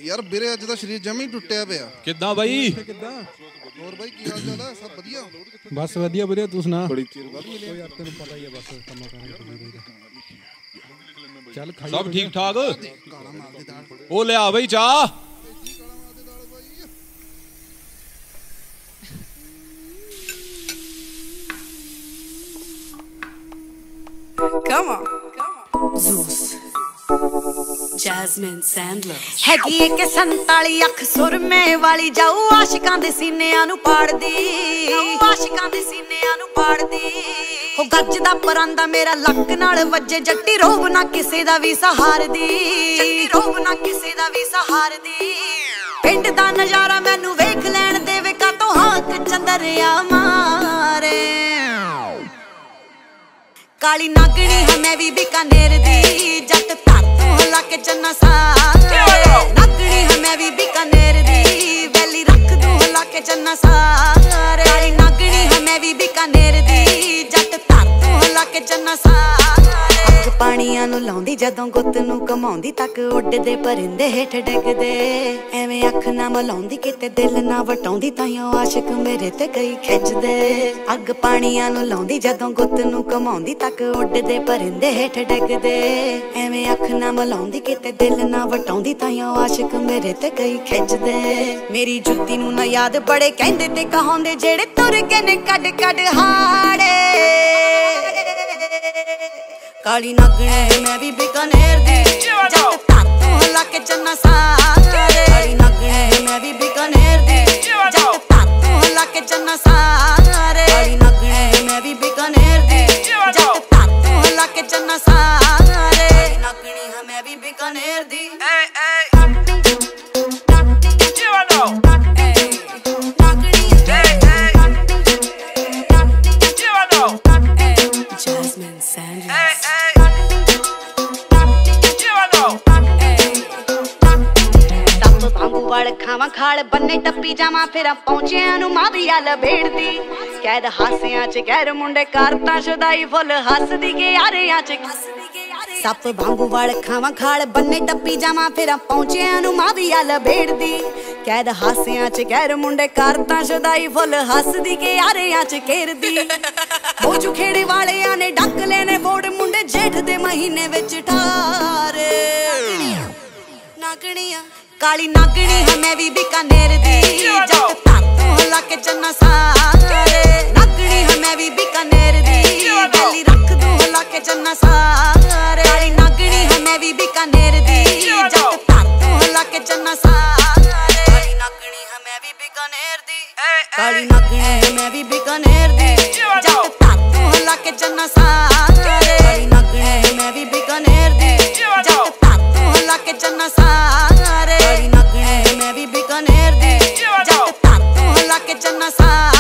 यार ਵੀਰੇ ਅੱਜ ਦਾ ਸ਼ਰੀਰ ਜਮੀ ਟੁੱਟਿਆ ਪਿਆ। ਕਿੱਦਾਂ ਬਾਈ? ਕਿੱਦਾਂ ਹੋਰ ਬਾਈ ਕੀ ਹਾਲ ਚਾਲ ਹੈ? ਸਭ ਵਧੀਆ? ਬਸ ਵਧੀਆ ਵੀਰੇ, ਤੂੰ ਸੁਣਾ? ਬੜੀ ਚਿਰ ਬਾਅਦ ਮਿਲੇ ਯਾਰ, ਤੈਨੂੰ ਪਤਾ ਹੀ ਹੈ ਬਸ ਕੰਮਾਂ ਕਰਾਂਗੇ। ਚੱਲ ਖਾਈ ਸਭ ਠੀਕ ਠਾਕ? ਕਾਲਾ ਮਾਲ ਦੀ ਦਾਲ ਉਹ ਲਿਆ ਬਈ ਚਾਹ। Come on. Zeus. Jasmine Sandler. हैगी एक 47 अख सुरमे वाली जाऊ आशिकां दे सीनियां नू पाड़दी, आशिकां दे सीनियां नू पाड़दी। हो गजदा परांदा मेरा लक नाल वजे जट्टी रोब ना किसे दा वी सहारदी, जट्टी रोब ना किसे दा वी सहारदी। पिंड दा नजारा मैनू वेख लैण देवे का तो हाक चंदरिया मारे। काली नागणी है मैं भी बीकानेर दी, जट धातू हला के चन्ना सारे। नागणी है मैं भी बीकानेर दी, वैली रख दूं हला के चन्ना सारे। काली नागणी है मैं भी बीकानेर दी, जट धातू हला के चन्ना सारे। अग पाणियां नू लाउंदी जदों गुੱਤ नू कमाउंदी तक उड्डदे परिंदे हेठ डिगदे। एवें अख ना मलाउंदी किते दिल ना वटाउंदी ताइयों आशिक मेरे ते कई खिੱਚਦੇ। अग पाणियां नू लाउंदी जदों गुੱਤ नू कमाउंदी तक उड्डदे परिंदे हेठ डिगदे। एवें अख ना मलाउंदी किते दिल ना वटाउंदी ताइयों आशिक मेरे ते कई खिੱਚਦੇ। मेरी जुत्ती नू ना याद बड़े कहंदे ते कहाउंदे जेड़े तुर के ने कड कड हाड़े। काली नागणी है मैं भी बीकानेर दी, जट धातू हला के चन्ना सारे। काली नागणी है मैं भी बीकानेर दी, जट धातू हला के चन्ना सारे। काली नागणी है मैं भी बीकानेर दी, जट धातू हला के चन्ना सारे। काली नागणी है मैं भी बीकानेर दी। Jasmine Sandler. वल खावा खाल बन्ने टप्पी जावा फिर पहुंचिया नू माविया लबेड़दी। कैद हासियां च गैर मुंडे करता शुदाई फुल हसदी के यारियां च। सप वांगू वल खावा खाल बन्ने टप्पी जावा फिर पहुंचिया नू माविया लबेड़दी। कैद हासियां च गैर मुंडे करता शुदाई फुल हसदी के यारियां च घेरदी। बोझू खेड़े वालियां ने डक लेने बोड़ मुंडे जेठ दे महीने विच ठारे। नागणियां काली नागणी है मैं भी बीकानेर दी, जट धातू हला के चन्ना सारे। नागणी है मैं भी बीकानेर दी, वैली रख दूं हला के चन्ना सारे। काली नागणी है मैं भी बीकानेर दी, जट धातू हला के चन्ना सारे। काली नागणी है मैं भी बीकानेर दी, काली नागणी है मैं भी बीकानेर दी, जट धातू हला के चन्ना सारे। काली नागणी है मैं भी बीकानेर दी, जट धातू हला के चन्ना सारे। काली नागणी है मैं भी बीकानेर दी, जट धातू हला के चन्ना सारे।